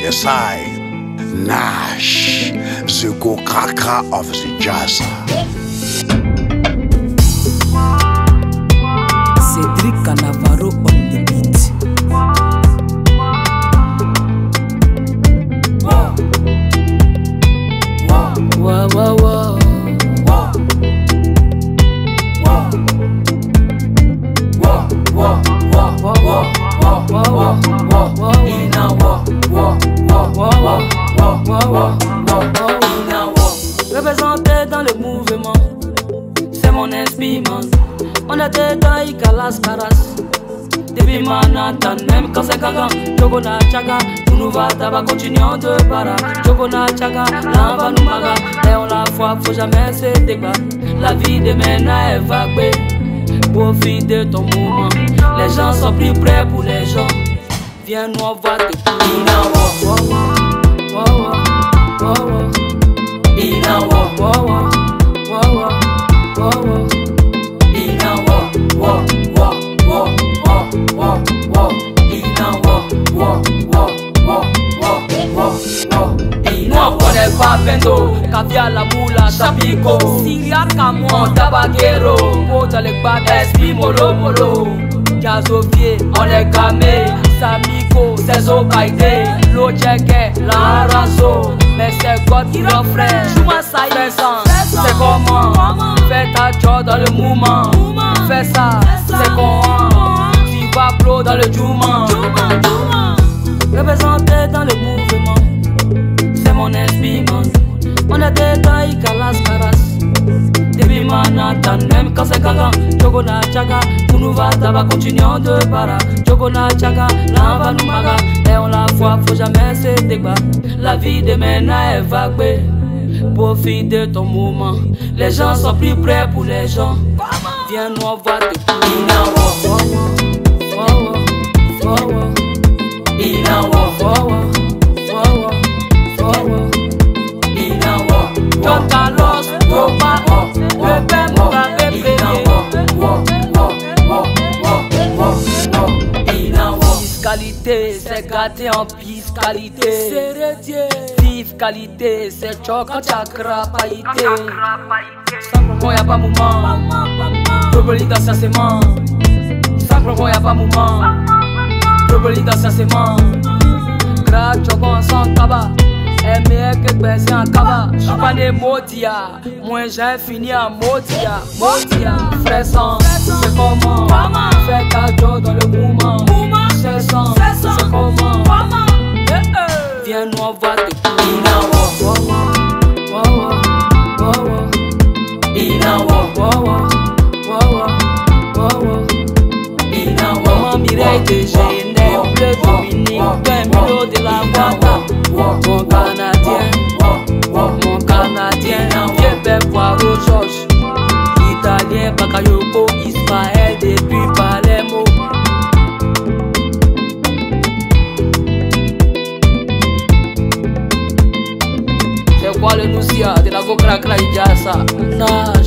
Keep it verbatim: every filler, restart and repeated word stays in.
the side. Nash, the go kaka of the jazz. Cedric Canavaro on the beat. Wow, wow, wow, wow. Représenté dans le mouvement, c'est mon esprit, man. On était dans Ikalas Karas. Depuis Manhattan, même quand c'est gaga, Jogona Chaka, tout nous va tabac, continuons de para. Jogona Chaka, là va nous maga. Et on la foi, faut jamais se débattre. La vie de maintenant est vague. Profite de ton moment. Les gens sont plus prêts pour les gens. Viens nous on va te courir. On n'est pas bendo, caviar la moula, chapico, Syria, Camon, tabaguero, Mota le bad esprit, molo molo, Jazofie, on est gamé, Samiko, c'est Zokaide, l'eau tchèque, la raso, mais c'est God qui l'offre, Chouma Saïd, c'est comment, fais ta job dans le mouvement, fais ça, c'est comment, tu vas pro dans le Djouma, représenté dans le mouvement. Mon esprit, man. On était dans Ikalas Karas. Depuis Manhattan, même quand c'est gaga, Jogona Chaka, tout nous va tabac, continuons de para. Jogona Chaka, là va nous maga. Et on la foi, faut jamais se débattre. La vie de maintenant est vague. Profite de ton moment. Les gens sont plus prêts pour les gens. Viens nous on va te Fiscalité, c'est gâté en fiscalité. Vive qualité, c'est choc en chakra païté. Sans y'a pas mouvement. Probably dans sa sément. Sans y'a pas mouvement. Probably dans sa sément. Gras choc sans tabac. Et meilleur que baiser en cabas. J'suis pas né Modia. Moi j'ai fini en Modia. Modia, frère sang, c'est comment. Fais ta job dans le mouvement. C'est sang, c'est comment. Viens nous on va te Maman Mireille de Genève, bleu Dominique, un million de la Guada. Mon Canadien, mon Canadien, vieux père Poirot Georges. Italien, Bakayoko, Israël, depuis Palermo. C'est quoi le Noussia, de la go crack la Ijasa?